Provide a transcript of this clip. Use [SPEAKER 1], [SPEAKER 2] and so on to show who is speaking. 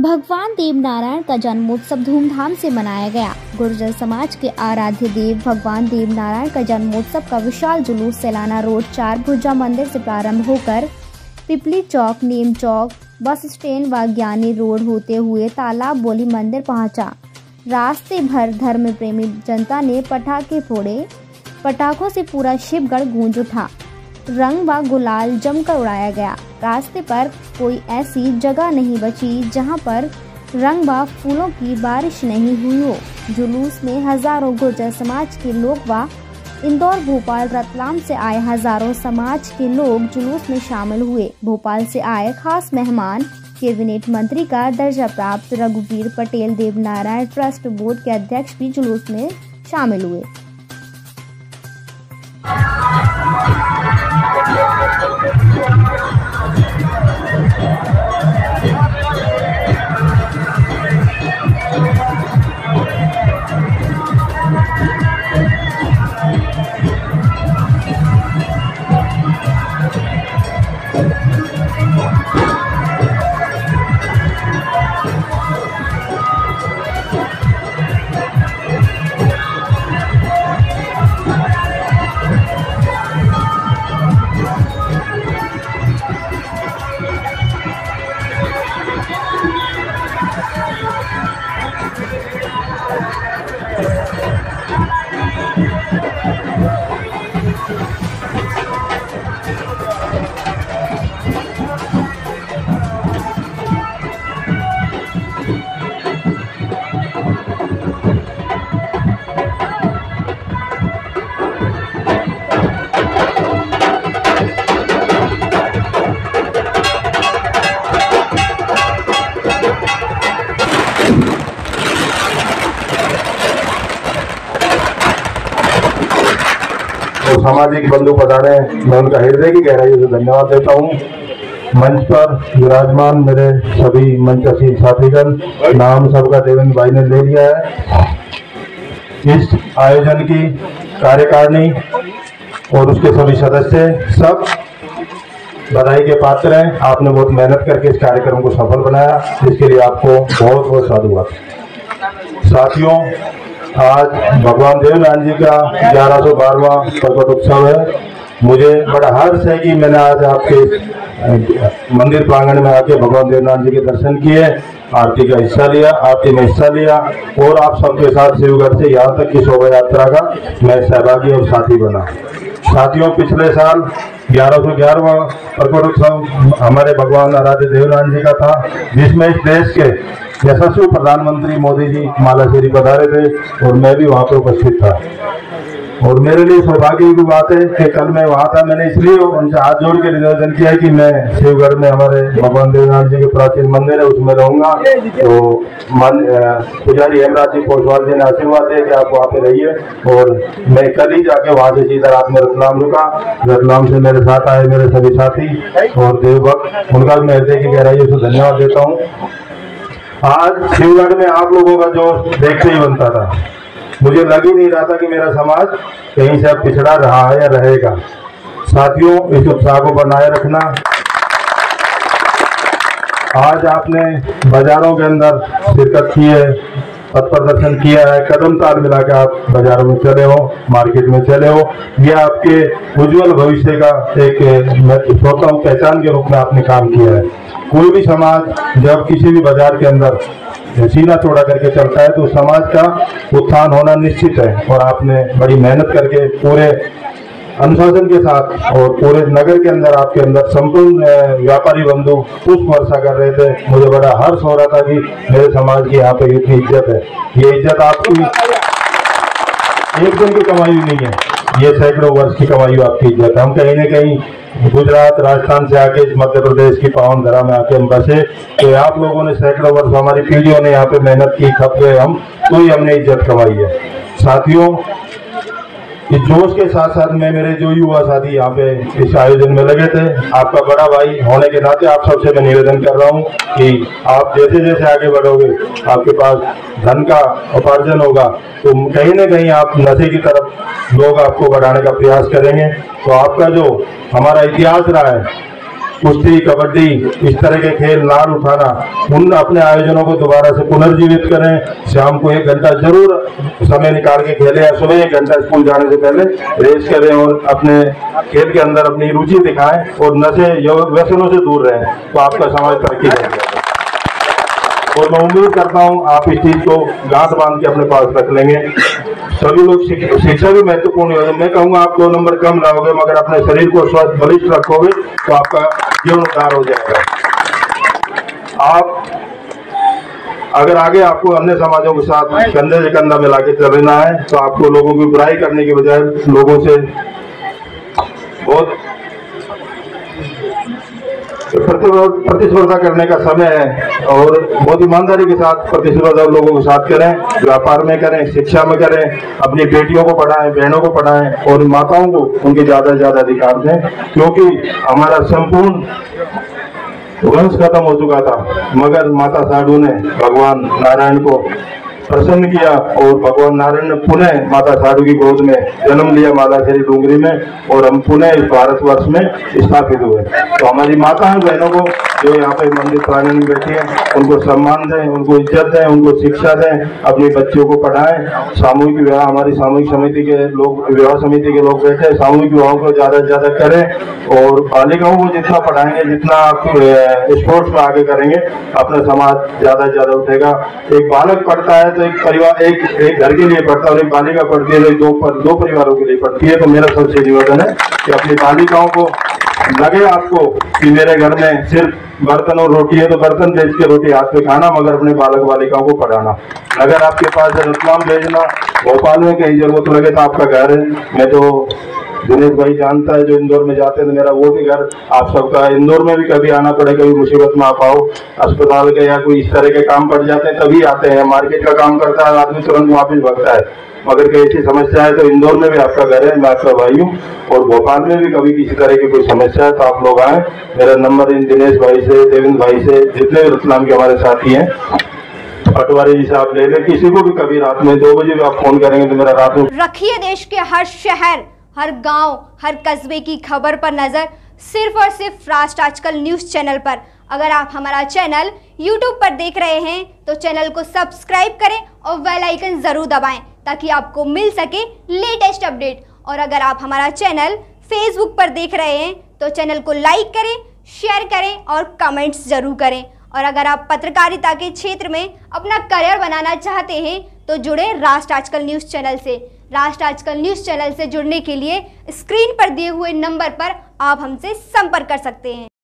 [SPEAKER 1] भगवान देवनारायण का जन्मोत्सव धूमधाम से मनाया गया। गुर्जर समाज के आराध्य देव भगवान देवनारायण का जन्मोत्सव का विशाल जुलूस सैलाना रोड 4 भुजा मंदिर से प्रारंभ होकर पिपली चौक, नीम चौक, बस स्टैंड व ज्ञानी रोड होते हुए तालाब बोली मंदिर पहुंचा। रास्ते भर धर्म प्रेमी जनता ने पटाखे फोड़े। पटाखों से पूरा शिवगढ़ गूंज उठा। रंग व गुलाल जमकर उड़ाया गया। रास्ते पर कोई ऐसी जगह नहीं बची जहां पर रंग व फूलों की बारिश नहीं हुई हो। जुलूस में हजारों गुर्जर समाज के लोग व इंदौर, भोपाल, रतलाम से आए हजारों समाज के लोग जुलूस में शामिल हुए। भोपाल से आए खास मेहमान कैबिनेट मंत्री का दर्जा प्राप्त रघुवीर पटेल देवनारायण ट्रस्ट बोर्ड के अध्यक्ष भी जुलूस में शामिल हुए।
[SPEAKER 2] तो सामाजिक बंधु पधारे, मैं उनका हृदय की गहराई से धन्यवाद देता हूँ। मंच पर विराजमान मेरे सभी मंचशील साथीगण, नाम सबका देवेंद्र भाई ने ले लिया है। इस आयोजन की कार्यकारिणी और उसके सभी सदस्य सब बधाई के पात्र हैं। आपने बहुत मेहनत करके इस कार्यक्रम को सफल बनाया, इसके लिए आपको बहुत बहुत साधुवाद। साथियों, आज भगवान देवनारायण जी का 1112वां प्रकट उत्सव है। मुझे बड़ा हर्ष है कि मैंने आज आपके मंदिर प्रांगण में आके भगवान देवनारायण जी के दर्शन किए, आरती का हिस्सा लिया, आरती में हिस्सा लिया और आप सबके साथ शिवगढ़ से यहाँ तक की शोभा यात्रा का मैं सहभागी और साथी बना। साथियों, पिछले साल 1111वां प्रकट उत्सव हमारे भगवान आराध्य देवनारायण जी का था, जिसमें इस देश के यशस्वी प्रधानमंत्री मोदी जी मालाश्री पधारे थे और मैं भी वहाँ पर उपस्थित था। और मेरे लिए सौभाग्य की बात है कि कल मैं वहाँ था। मैंने इसलिए उनसे हाथ जोड़ के निवेदन किया कि मैं शिवगढ़ में हमारे भगवान देवनारायण जी के प्राचीन मंदिर है, उसमें रहूंगा। तो पुजारी हेमराज जी पोसवाल जी ने आशीर्वाद दिया कि आप वहाँ पे रहिए, और मैं कल ही जाके वहाँ से सीधा रात में रतलाम रुका। रतलाम से मेरे साथ आए मेरे सभी साथी और देवभक्त, उनका भी मैं हृदय की गहराई से धन्यवाद देता हूँ। आज शिवगढ़ में आप लोगों का जोश देखते ही बनता था। मुझे लग ही नहीं रहा था कि मेरा समाज कहीं से अब पिछड़ा रहा है या रहेगा। साथियों, इस उत्साह को बनाए रखना। आज आपने बाजारों के अंदर शिरकत की है, पथ प्रदर्शन किया है, कदम ताल मिला के आप बाजारों में चले हो, मार्केट में चले हो। यह आपके उज्जवल भविष्य का एक मैं सोचता हूँ पहचान के रूप में आपने काम किया है। कोई भी समाज जब किसी भी बाजार के अंदर सीना चौड़ा करके चलता है तो समाज का उत्थान होना निश्चित है। और आपने बड़ी मेहनत करके पूरे अनुशासन के साथ और पूरे नगर के अंदर आपके अंदर संपूर्ण व्यापारी बंधु पुष्प वर्षा कर रहे थे। मुझे बड़ा हर्ष हो रहा था कि मेरे समाज की यहाँ पे इतनी इज्जत है। ये इज्जत आपकी एक दिन की कमाई नहीं है, ये सैकड़ों वर्ष की कमाई आपकी इज्जत है। हम कहीं न कहीं गुजरात, राजस्थान से आके इस मध्य प्रदेश की पावन धरा में आके हम बसे, तो आप लोगों ने सैकड़ों वर्ष, हमारी पीढ़ियों ने यहाँ पे मेहनत की, खप गए हम, तो ही हमने इज्जत कमाई है। साथियों, इस जोश के साथ साथ में मेरे जो युवा साथी यहाँ पे इस आयोजन में लगे थे, आपका बड़ा भाई होने के नाते आप सबसे मैं निवेदन कर रहा हूँ कि आप जैसे जैसे आगे बढ़ोगे, आपके पास धन का उपार्जन होगा, तो कहीं न कहीं आप नशे की तरफ लोग आपको बढ़ाने का प्रयास करेंगे। तो आपका जो हमारा इतिहास रहा है, कुश्ती, कबड्डी, इस तरह के खेल, नार उठाना, उन अपने आयोजनों को दोबारा से पुनर्जीवित करें। शाम को 1 घंटा जरूर समय निकाल के खेलें या सुबह 1 घंटा स्कूल जाने से पहले रेस करें और अपने खेल के अंदर अपनी रुचि दिखाएं और नशे व्यसनों से दूर रहें, तो आपका समाज तरक्की करेगा। और मैं उम्मीद करता हूं आप इस चीज को गांठ बांध के अपने पास रख लेंगे। सभी लोग शिक्षा भी महत्वपूर्ण है। मैं कहूंगा आप 2 नंबर कम लाओगे मगर अपने शरीर को स्वस्थ बलिष्ठ रखोगे तो आपका जीवन उद्धार हो जाएगा। आप अगर आगे आपको अन्य समाजों के साथ कंधे से कंधा मिला के चलना है तो आपको लोगों की बुराई करने के बजाय लोगों से बहुत प्रतिस्पर्धा करने का समय है और बहुत ईमानदारी के साथ प्रतिस्पर्धा लोगों के साथ करें, व्यापार में करें, शिक्षा में करें, अपनी बेटियों को पढ़ाएं, बहनों को पढ़ाएं और माताओं को उनके ज्यादा से ज्यादा अधिकार दें, क्योंकि हमारा संपूर्ण वंश खत्म हो चुका था मगर माता साधु ने भगवान नारायण को प्रसन्न किया और भगवान नारायण ने पुनः माता साधु की गोद में जन्म लिया मालाखेरी डूंगरी में और हम पुनः इस भारतवर्ष में स्थापित हुए। तो हमारी माताएं बहनों को जो यहाँ पे मंदिर प्रांगण में बैठी हैं उनको सम्मान दें, उनको इज्जत दें, उनको शिक्षा दें, अपने बच्चों को पढ़ाएं। सामूहिक विवाह, हमारी सामूहिक समिति के लोग, विवाह समिति के लोग बैठे, सामूहिक विवाहों को ज्यादा से ज्यादा करें और बालिकाओं को जितना पढ़ाएंगे, जितना आप स्पोर्ट्स में आगे करेंगे, अपना समाज ज्यादा से ज्यादा उठेगा। एक बालक पढ़ता है तो एक परिवार, एक घर के लिए पढ़ता है और एक बालिका पढ़ती है तो दो परिवारों के लिए पढ़ती है। तो मेरा सबसे निवेदन है कि अपनी बालिकाओं को लगे आपको कि मेरे घर में सिर्फ बर्तन और रोटी है तो बर्तन बेच के रोटी हाथ पे खाना, मगर अपने बालक बालिकाओं को पढ़ाना। अगर आपके पास रतलाम भेजना, भोपाल में कहीं जरूरत लगे तो आपका घर है। मैं तो दिनेश भाई जानता है जो इंदौर में जाते हैं तो मेरा वो भी घर आप सबका। इंदौर में भी कभी आना पड़े, कभी मुसीबत में आप आओ, अस्पताल के या कोई इस तरह के काम पड़ जाते हैं तभी आते हैं। मार्केट का काम करता है आदमी तुरंत वापिस भगता है, मगर कोई ऐसी समस्या है तो इंदौर में भी आपका घर है, मैं आपका भाई हूँ। और भोपाल में भी कभी किसी तरह की कोई समस्या है तो आप लोग आए। मेरा नंबर इन दिनेश भाई से, देवेंद्र भाई से, जितने भी रतलाम के हमारे साथी हैं, पटवारी जी से आप ले लें। किसी को भी कभी रात में 2 बजे भी आप फोन करेंगे तो मेरा रात में।
[SPEAKER 1] रखिए देश के हर शहर, हर गांव, हर कस्बे की खबर पर नजर, सिर्फ और सिर्फ राष्ट्र आजकल न्यूज चैनल पर। अगर आप हमारा चैनल YouTube पर देख रहे हैं तो चैनल को सब्सक्राइब करें और बेल आइकन जरूर दबाएं ताकि आपको मिल सके लेटेस्ट अपडेट। और अगर आप हमारा चैनल Facebook पर देख रहे हैं तो चैनल को लाइक करें, शेयर करें और कमेंट्स जरूर करें। और अगर आप पत्रकारिता के क्षेत्र में अपना करियर बनाना चाहते हैं तो जुड़े राष्ट्र आजकल न्यूज चैनल से। राष्ट्र आजकल न्यूज चैनल से जुड़ने के लिए स्क्रीन पर दिए हुए नंबर पर आप हमसे संपर्क कर सकते हैं।